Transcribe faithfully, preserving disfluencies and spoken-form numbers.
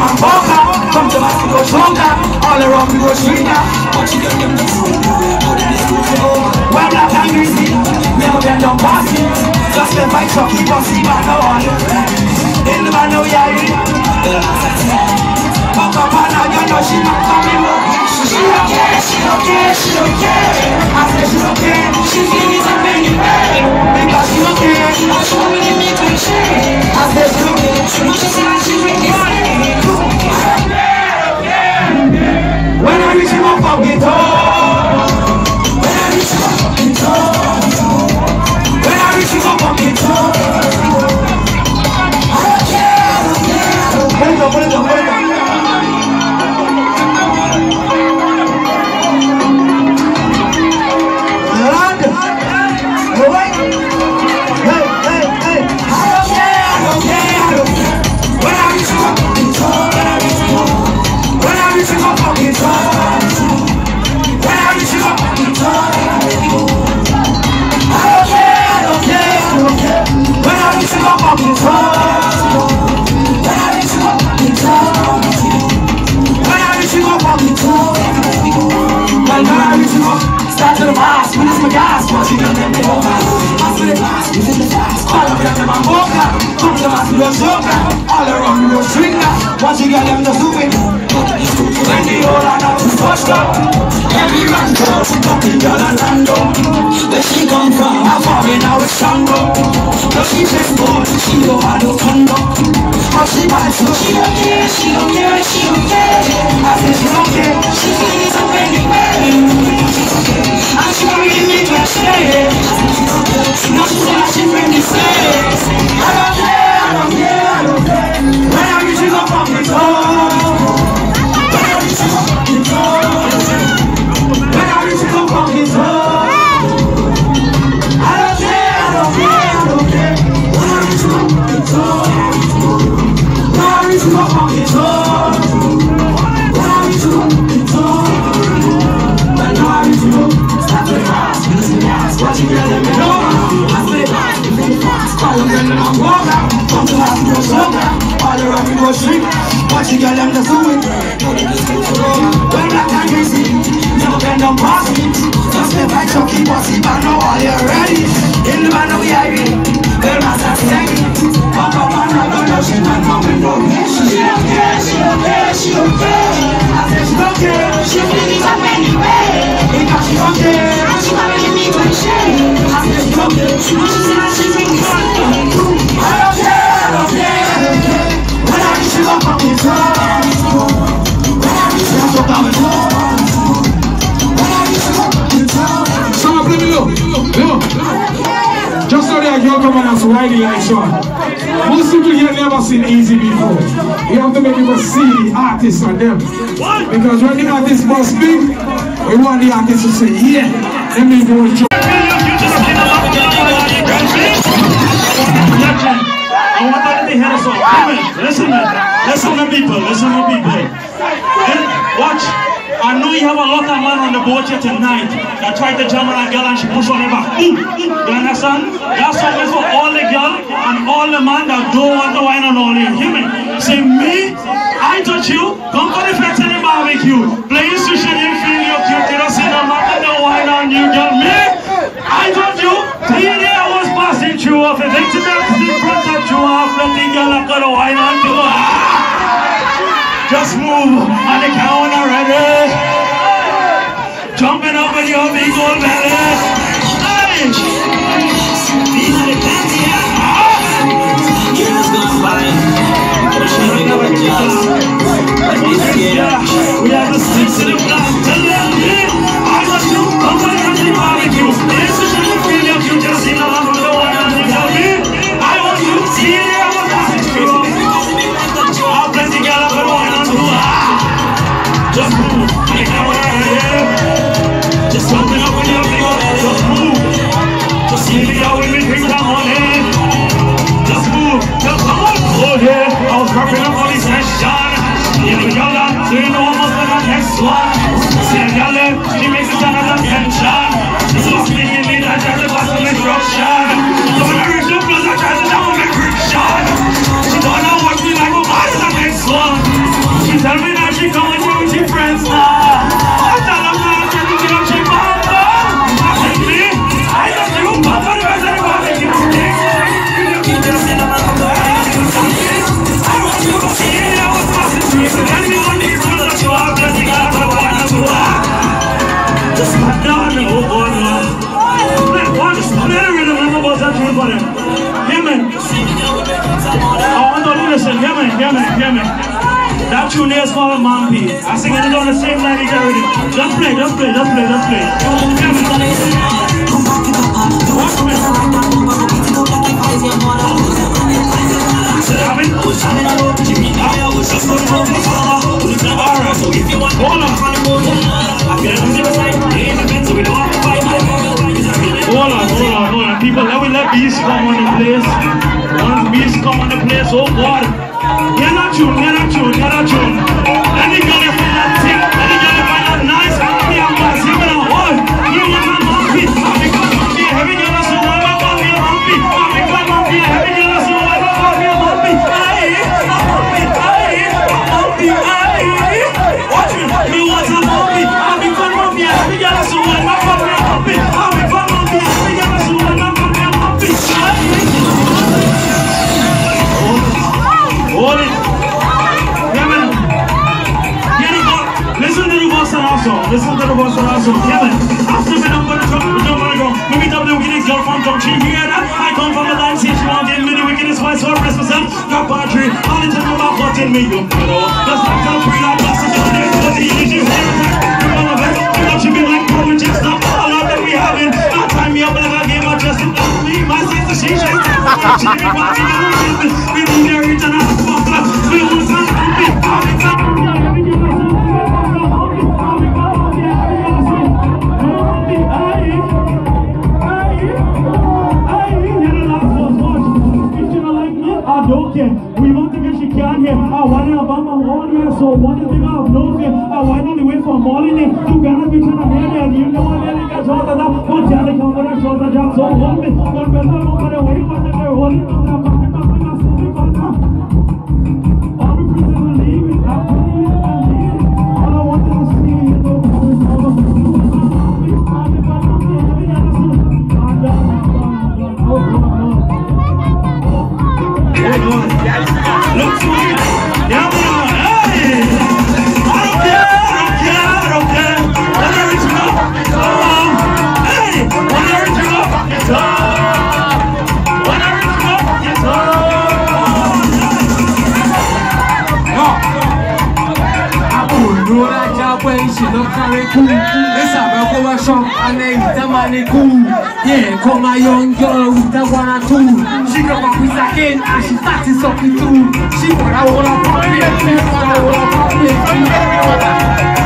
man poker. Come to us, we go stronger. All around we go stronger. When black and greasy, never been done passing. Just the fight truck, keep us see back now on. In the man, no yari. Fuck up on her, you know she not coming up. She don't care, she don't care, she don't care. I said she don't care, she feels up anyway. Because she don't care, she don't really make her change. I said she don't care, she don't care, she make it funny. When I reach my fucking door, when I reach my fucking door, when I reach my fucking door, I don't care, I don't care, I don't care. Put it up, put it up, put it up. Start to the boss, when it's my gas, watch you get them in the mass. Pass to the class, you fit the fast. All of them are mocha, come to the mass, you go joker. All around you go stringer, watch you get them just do it. When the whole are not too pushed up, every man goes to fucking girl and land up. Where she come from, how far in our stronger. No, she just born, she don't have no conduct. But she bites, so she don't care, she don't care, she don't care. I said she don't care, she feels up anyway. And she don't really make her stay. No, she said she bring me stay. I don't care, I don't care, I don't care. When I reach you up on the door, when I reach you up on the door, when I reach you up on the door, I don't care, I don't care, I don't care. When I reach you up on the door, when I reach you up on the door, when I reach you up on the door, when I reach you up. Watch you get them in over. I say fast, you think fast. All of them are walker. Come to us, go stronger. All around we go shrink. Watch you get them to do it. When black and greasy, never been done passing. Just live like Chucky, bossy, but now all you're ready. In the man we are in. Well, that's a second. Fuck up on her, but now she not coming no. She don't care, she don't care, she don't care. I said she don't care, she feels up anyway. Because she don't care, and she don't really need to change. I said she don't care, she said she think it's fun. I don't care, I don't care, I don't care. When I reach you up on the door, when I reach you up on the door, when I reach you up on the door. Stop, let me look, look. Just so that girl come on and swaggy like Sean. Most people here never seen Easy before. You have to make people see the artist on them. Because when the artist must speak, we want the artist to say, yeah, let me go and join. I want all of the heads up. Listen, listen to people, listen to people. Watch. I know you have a lot of men on the boat here tonight that tried to jump on a girl and she push on her back. Ooh, you understand? That song is for all the girl and all the man that don't want to wine on only. Hear me? Say me, I touch you, come for the fence and the barbecue. Playing sushi and you feel you're cute, you don't see no man that don't wine on you, girl. Me, I touch you, three days I was passing through off the things that in front of you off, let the girl I got to wine on you. Just move on the count already. Jumping up with your big old belly. Hey! These are the pants here. Years gone by, but she ain't never just. We have the sticks in the block. Tell them, yeah, I got you. Come on, I'm the barbecue. This is the feeling you just see the love of the one and you tell me. I want you to see it. I want to see you. I'll play the girl up and one and two. Just move. I can't wait. Just something up with your big old head. Just move. Just see me out with me drink that morning. Just move. Just come on. Oh yeah. I was prepping up for this session. Yeah, we got that. So you know I'm up for the next one. See a girl there. She makes it sound as attention. This was me in me that tries to pass some instruction. So when I reach the plus I try to down my friction. She don't know what me like, but why is that next one? Tell me that she coming here with your friends now. I tell them now, tell them that she bamba. I said me, I just do bamba the rest of the barbecue. I want you to see it, I was passing through. Anyone needs to let you out, let you out, I want to go out. Just not down, oh, oh, no. Let one, just let it rhythm, I'm about that truth for them. Yeah, man. I want to listen, yeah, man, yeah, man, yeah, man. That tune there is called Mampi. I sing it on the same line as already. Just play, just play, just play, just play. Watch me. Hold on, hold on, hold on. People, let me let beats come on the place. Once beats come on the place, oh God. Get that tune, get that tune, get that tune. Any girl you find that thick, any girl you find that nice, me and my him in a hole. You want a Mampi, I become Mampi. Every girl that's so I want me a Mampi. I become Mampi. Every girl that's so I want me a Mampi. Aye, a Mampi, aye, a Mampi, aye. Watch me, me want a Mampi. I become Mampi. Every girl that's so I want me a Mampi. I become Mampi. Every girl that's so I want me a Mampi. Hold it. Yeah, man. Get it up. Listen to the bossa nova song. Listen to the bossa nova song. Yeah, man. After me, I'm gonna jump, I'm gonna go. Let me tell the wickedest girl from Don't you hear that? I come from the line, see she won't give me the wickedest voice, so I press myself. Got battery. All the time about what's in me, you know. Just like I'm free, like glasses, all day, so the energy, heart attack. You're all of it. You know, she be like, bro, and just not all of that we having. I tie me up like a game of just me, my sister, she shakes. She be watching the movie. We need her internal. We want to get she can here. I want to about my whole year, so one thing I have no fear. I want only wait for morning. You gotta be trying to hear that. You know what they got short of that. One jolly come with a short of that. So hold me. One better look at the way, but they're holding on that. All the prisoners are leaving. I'm putting it on me. All I want to see is the woman. Look to me. Yeah, man. Hey! I don't care. I don't care. I don't care. When I reach you up, oh, hey! When I reach you up, it's on. When I reach you up, it's on. No. I pull no that job when she look very cool. It's a regular shop and they eat the money cool. Yeah, come a young girl with the one or two. She come up with a cane and she started sucking too. She wanna hold up on me, she wanna hold up on me.